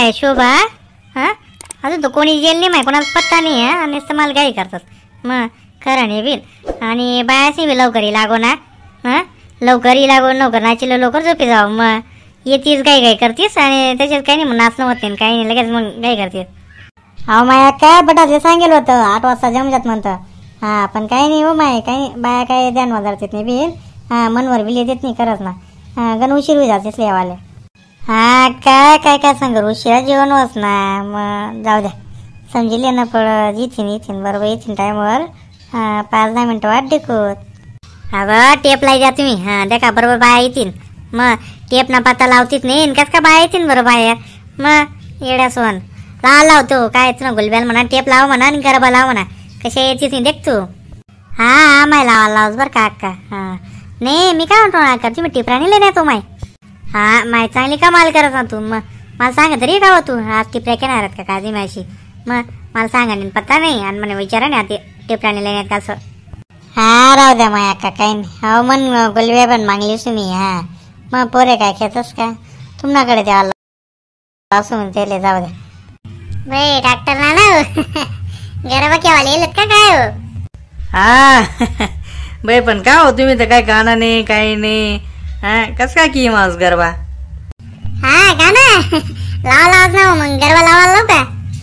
माय शोभा हां अजून तो कोणी येईल नाही माय कोणाला पत्ता नाही आहे आणि समाल काही करतात मग खरं नाही बिन आणि बायाशी बी लवकरही लागो ना हां लवकरही लागो लवकर नाचील लवकर झोपी जाऊ मग येतीस गाई करतीस आणि त्याच्यात काही नाही मग नाचणं होत नाही काही नाही लगेच मग गाई करतीस. अहो माया काय बटाले सांगेल होतं 8 वाजता जमजात म्हणतं हां पण काही नाही हो माय काही नाही बाया काय ध्यान वाजवतात नाही बिन हां मनवर बिले देत नाही करत ना हां गण उशीर होई जातेस लेवाले हां काय काय काय सांग उशिरा जेवण होस ना मग जाऊ द्या समजेल ना पडत येथीन बरोबर येथीन टाईमवर हां 5-10 मिनटं वाट देखोत अगं टेप लाई द्या तुम्ही हां देखा बरोबर बाया येतील मग टेप ना पत्ता लावतीच नाही कस का बाया येतील बरोबर बाहेर मग येड्या सोन लावतो काय ना गुलब्याला म्हणा टेप लाव म्हणा आणि गरबा लाव म्हणा कशा येतीच नाही देख तू हां माय लावाच बरं का अक्का हां नाही मी काय म्हणतो ना अक्का तुम्ही टिपराणी नाही तो माय हां माय चांगली कमाल करत ना तू मग मला सांगा तरी का तू आज टिपऱ्या घेणार आहेत का काळजी माझी मग मला सांगा नाही पत्ता नाही आणि मला विचारा ना ते टिपराणी लेण्यात का असं हां राहू द्या माय अक्का काही नाही हो मन गुलब्या पण मागलीस तुम्ही हां मग पोरे काय खेळतस का तुमच्याकडे द्यावा असून त्याला जाऊ द्या बाई डॉक्टर ना गरबा केव्हा येईल का काय हो हा बाई पण का हो तुम्ही तर काय गाणं नाही काही नाही हा कस काय की मास गरबा हा गाणं लावाच ना मग गरबा लावायला का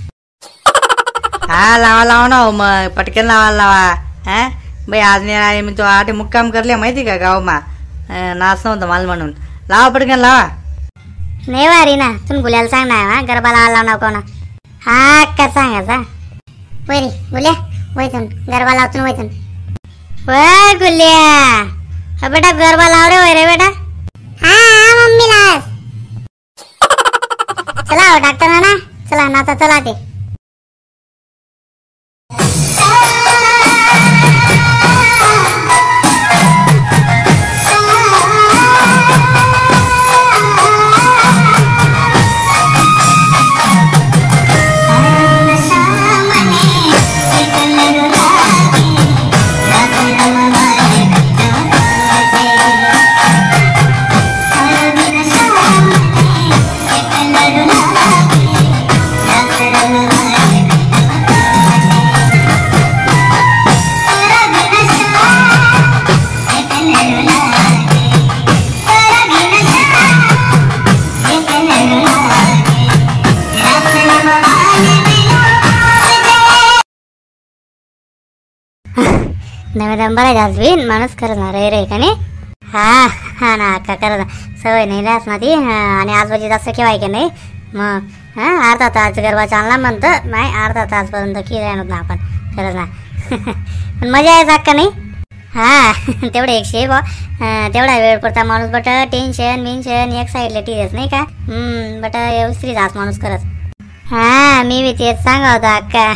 हा लावा ना हो मग पटकन लावा हा बाई आज नाही मी तो 8 मुक्काम करले माहिती का गाव मा नाच नव्हतं मला म्हणून लावा पटकन लावा नाही वारी ना तुम्ही गुल्याला सांग ना गरबा लावायला ना कोणा हा का सांगायचा बरी गुल्या वैतून गरबा लावतून वैतून वय गुल्या बेटा गरबा लाव रे वय रे बेटा हा मम्मी ला चला डॉक्टर ना चला नाचा चला ते नव्या बरा जाजवीन माणूस खरंच ना रे का नाही हा हा ना का करत सवय नाही रास ना ती आणि आजबाजी जास्त केव्हाय की नाही मग हा अर्धा तास गरबा चालला म्हणतं नाही अर्धा तासपर्यंत की राहणार ना आपण खरंच ना पण मजा आहे का नाही हा तेवढं 100 बा तेवढा वेळ पडता माणूस बट टेन्शन एक साईडला टीच नाही का बट व्यवस्थित जास माणूस खरंच हा मी बी तेच सांगा होता अक्का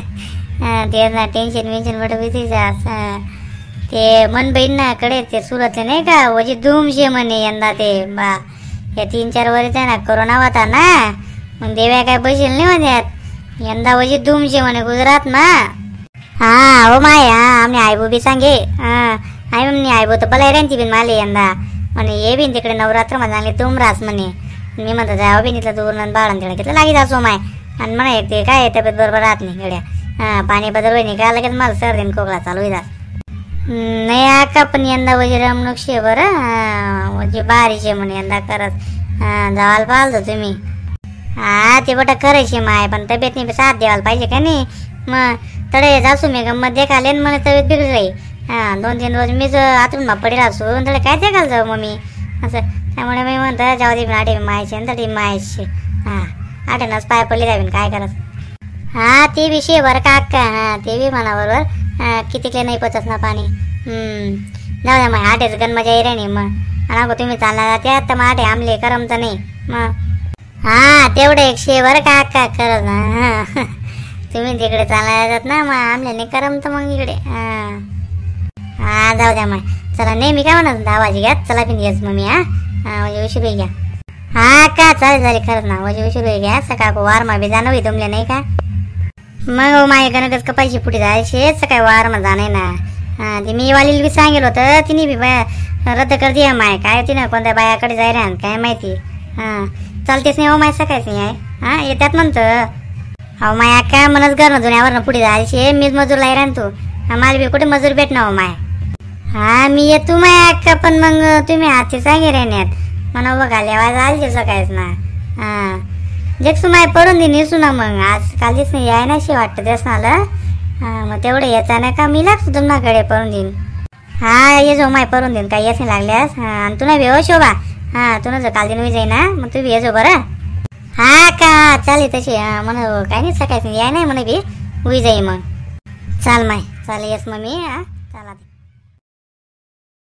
ते ना टेन्शन बट भीती जास ते मन बहीण ना कडे ते सुरतले नाही का वजी धूमशे म्हणे यंदा ते बा या 3-4 वर्ष ना कोरोना होता ना मग देव्या काय बसेल नाही म्हणत यंदा वजी धूमशे म्हणे गुजरात ना हा हो माय आम्ही आईबो बी सांगे आई मम्मी आईबो तर बला रांची बिन माले यंदा म्हणे ये बिन तिकडे नवरात्र मध्ये तुम रास म्हणे मी म्हणतो जाव बिन इथलं दूर बाळण तिकडे घेतलं लागी जासो माय आणि म्हणा ते काय तब्येत बरोबर राहत नाही गड्या पाणी बदल होई नाही का लगेच मला सर्दी खोकला चालू होई नाही आका पण यंदा वजी रमणूक शे बरं वजी बारीशे म्हणे यंदा करत जावायला पाहिलं तुम्ही हा ते बटा करायची माय पण तब्येत नाही साथ द्यावायला पाहिजे का नाही मग तडे जासू मी गंमत देखाले मला तब्येत बिघडली राही 2-3 रोज मीच आतून पडेल असून तडे काय देखाल जाऊ मग मी असं त्यामुळे मी म्हणतो जाऊ दे आठे मायचे आणि तडे मायचे आठेनाच पाय पडले जावीन काय करत हा ते विषय बरं का अक्का ते बी म्हणा बरोबर कितीकले नाही पचत ना पाणी जाऊ द्या मग आठेच गण मजा येईल नाही मग आणि तुम्ही चालला जाते तर मग आठे आमले करमत नाही मग हा तेवढं 100 बरं का अक्का करत ना तुम्ही तिकडे चालायला जातात ना मग आमल्या नाही करमत मग इकडे हा जाऊ द्या मग चला नाही मी काय म्हणत आवाजी घ्या चला पिन घ्याच मग मी म्हणजे उशीर घ्या हा का चालेल झाले खरंच ना म्हणजे उशीर घ्या सकाळ वारमा बी जाणं होई तुमले नाही का मग माय गणगच कपायची पुढे जायचे सकाळी वारमा जाणे ना ते मी वालीला बी सांगेल होतं तिने बी रद्द कर दिया माय काय तिनं कोणत्या बायाकडे जाय रे काय माहिती चालतेच नाही हो माय सकाळच नाही आहे हां येतात म्हणतं. अहो माय अक्का मनच घरनं जुन्यावरनं पुढे जायचे मीच मजूर लाई राहन तू मला बी कुठे मजूर भेटणं हो माय. हा मी येतो माय अक्का पण मग तुम्ही हातचे सांगे राहण्यात म्हणा बघा लेवा जायचे सकाळीच ना. हां जेक्सू माय पडून देईन येसू ना मग आज कालच नाही याय नाशी वाटतं तेच ना आलं. हां मग तेवढं यायचा नाही का मी लागतो तुम्हाकडे पडून देईन. हा ये जो माय पडून देईन काय येस नाही लागल्यास. हां आणि तू नाही बेहो शोभा. हां तू न काल दिन मी जाई ना मग तू बी येजो बरं. हा का चालेल तशी म्हण काय नाही सकाळी याय नाही म्हणे बी उई जाई मग. चाल माय चाल येस मग मी. हां चाला